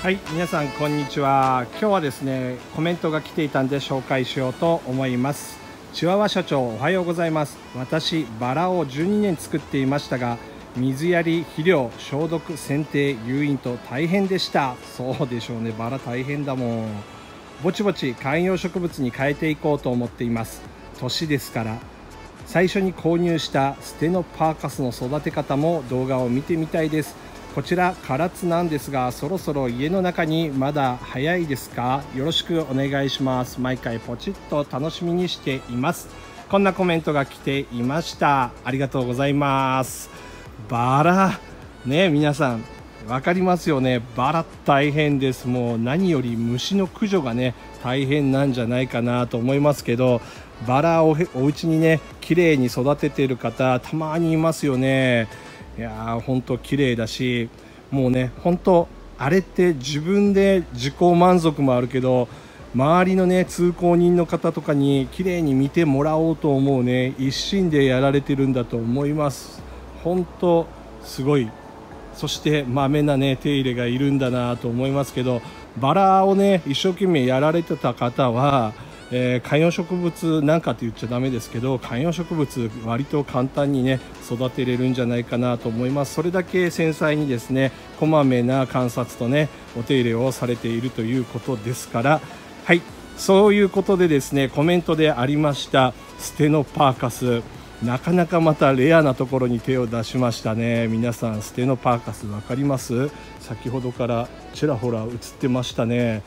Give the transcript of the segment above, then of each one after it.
はい、皆さんこんにちは。今日はですね、コメントが来ていたんで紹介しようと思います。チワワ社長、おはようございます。私、バラを12年作っていましたが、水やり、肥料、消毒、剪定、誘引と大変でした。そうでしょうね、バラ大変だもん。ぼちぼち観葉植物に変えていこうと思っています。年ですから。最初に購入したステノパーカスの育て方も動画を見てみたいです。こちら唐津なんですが、そろそろ家の中にまだ早いですか？よろしくお願いします。毎回ポチッと楽しみにしています。こんなコメントが来ていました。ありがとうございます。バラね、皆さん分かりますよね。バラ大変です。もう何より虫の駆除がね大変なんじゃないかなと思いますけど、バラをお家にね綺麗に育てている方たまにいますよね。いやー本当綺麗だし、もうね本当あれって自分で自己満足もあるけど、周りのね通行人の方とかに綺麗に見てもらおうと思うね一心でやられてるんだと思います。本当すごい。そしてまめなね手入れがいるんだなと思いますけど、バラをね一生懸命やられてた方は、観葉植物なんかって言っちゃダメですけど、観葉植物割と簡単にね育てれるんじゃないかなと思います。それだけ繊細にですねこまめな観察とねお手入れをされているということですから、はい、そういうことでですね、コメントでありましたステノパーカス、なかなかまたレアなところに手を出しましたね。皆さんステノパーカス分かります？先ほどからちらほら映ってましたね。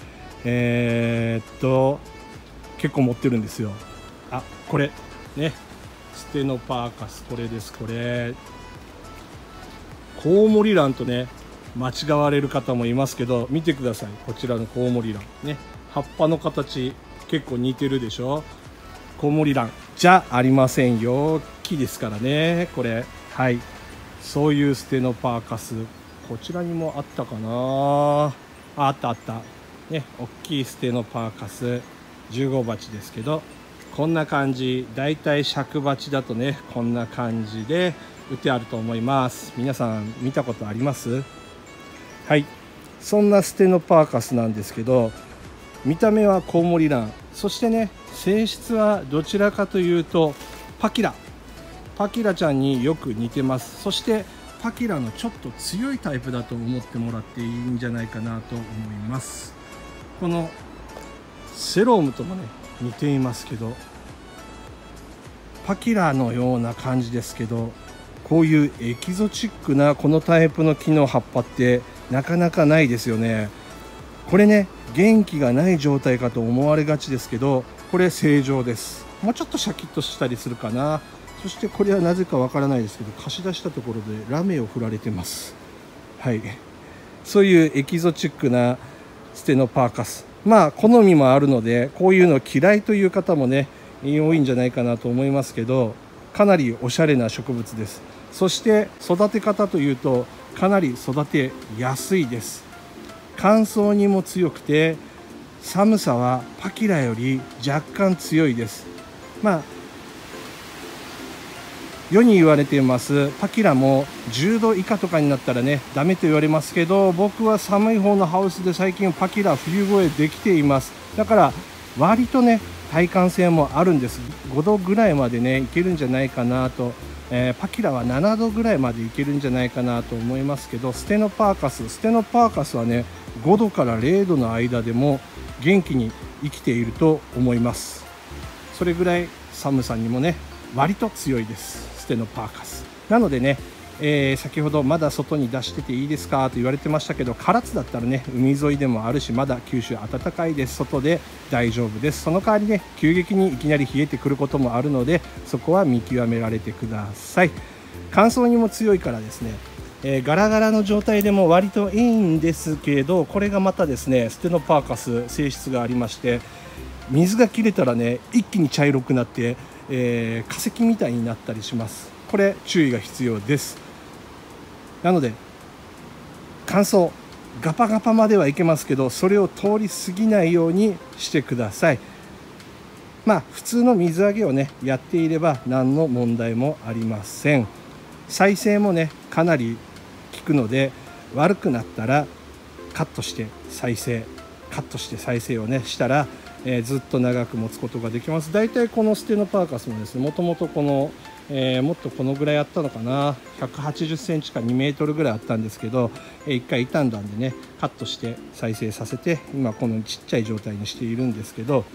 結構持ってるんですよ。あ、これね、ステノパーカス、これです。これコウモリランとね間違われる方もいますけど、見てください、こちらのコウモリランね、葉っぱの形結構似てるでしょ。コウモリランじゃありませんよ、木ですからねこれ。はい、そういうステノパーカス、こちらにもあったかな。あったあったね、大きいステノパーカス10号鉢ですけど、こんな感じ、だいたい尺鉢だとねこんな感じで売ってあると思います。皆さん見たことあります？はい、そんなステノパーカスなんですけど、見た目はコウモリラン、そしてね性質はどちらかというとパキラちゃんによく似てます。そしてパキラのちょっと強いタイプだと思ってもらっていいんじゃないかなと思います。このセロームともね似ていますけど、パキラのような感じですけど、こういうエキゾチックなこのタイプの木の葉っぱってなかなかないですよね。これね元気がない状態かと思われがちですけど、これ正常です。もうちょっとシャキッとしたりするかな。そしてこれはなぜかわからないですけど、貸し出したところでラメを振られてます。はい、そういうエキゾチックなステノパーカス、まあ好みもあるのでこういうの嫌いという方もね多いんじゃないかなと思いますけど、かなりおしゃれな植物です。そして育て方というとかなり育てやすいです。乾燥にも強くて、寒さはパキラより若干強いです。まあ世に言われていますパキラも10度以下とかになったらねダメと言われますけど、僕は寒い方のハウスで最近パキラ冬越えできています。だから割とね耐寒性もあるんです。5度ぐらいまでねいけるんじゃないかなと、パキラは7度ぐらいまでいけるんじゃないかなと思いますけど、ステノパーカスはね5度から0度の間でも元気に生きていると思います。それぐらい寒さにもね割と強いです、ステノパーカスなのでね、先ほどまだ外に出してていいですかと言われてましたけど、唐津だったらね海沿いでもあるし、まだ九州暖かいです。外で大丈夫です。その代わりね急激にいきなり冷えてくることもあるので、そこは見極められてください。乾燥にも強いからですね、ガラガラの状態でも割といいんですけど、これがまたですねステノパーカス性質がありまして、水が切れたらね一気に茶色くなって、化石みたいになったりします。これ注意が必要です。なので乾燥ガパガパまではいけますけど、それを通り過ぎないようにしてください。まあ普通の水揚げをねやっていれば何の問題もありません。再生もねかなり効くので、悪くなったらカットして再生をねしたら、ずっと長く持つことができます。だいたいこのステノパーカスもですね、もともとこの、もっとこのぐらいあったのかな、180センチか2メートルぐらいあったんですけど、1回傷んだんでね、カットして再生させて今このちっちゃい状態にしているんですけど、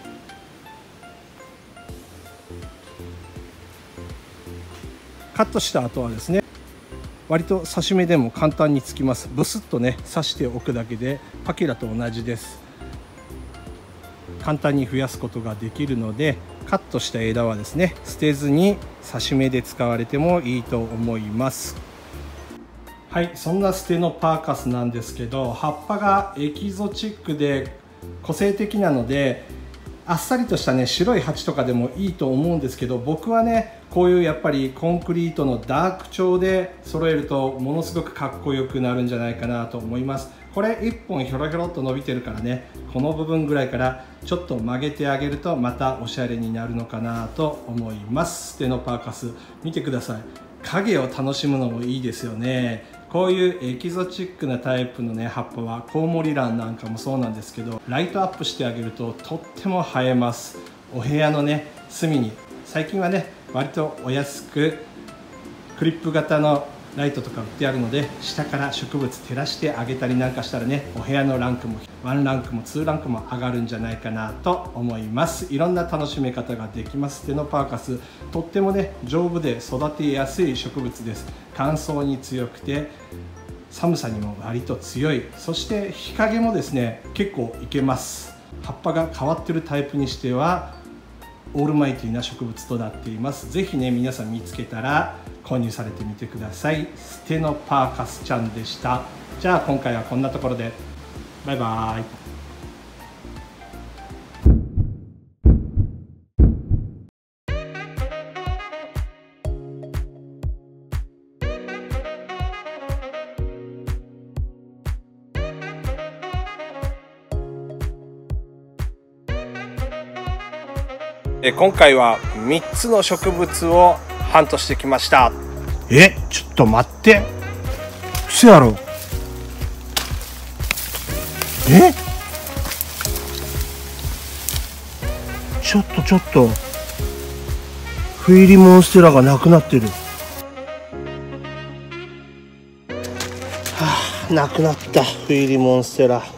カットした後はですね、割と刺し目でも簡単につきます。ブスッとね刺しておくだけでパキラと同じです。簡単に増やすことができるので、カットした枝はですね捨てずに刺し目で使われてもいいと思います。はい、そんなステノパーカスなんですけど、葉っぱがエキゾチックで個性的なので、あっさりとしたね白い鉢とかでもいいと思うんですけど、僕はねこういうやっぱりコンクリートのダーク調で揃えるとものすごくかっこよくなるんじゃないかなと思います。これ1本ひょろひょろっと伸びてるからね、この部分ぐらいからちょっと曲げてあげるとまたおしゃれになるのかなと思います。ステノパーカス見てください。影を楽しむのもいいですよね。こういうエキゾチックなタイプのね葉っぱはコウモリランなんかもそうなんですけど、ライトアップしてあげるととっても映えます。お部屋のね隅に、最近はね割とお安くクリップ型のライトとか売ってあるので、下から植物照らしてあげたりなんかしたらね、お部屋のランクも1ランクも2ランクも上がるんじゃないかなと思います。いろんな楽しめ方ができます。ステノパーカスとってもね丈夫で育てやすい植物です。乾燥に強くて寒さにも割と強い、そして日陰もですね結構いけます。葉っぱが変わってるタイプにしてはオールマイティな植物となっています。ぜひね皆さん見つけたら購入されてみてください。ステノパーカスちゃんでした。じゃあ今回はこんなところでバイバーイ。今回は3つの植物をハントしてきました。ちょっと待って、嘘やろ。ちょっとフィリモンステラがなくなってる。なくなったフィリモンステラ。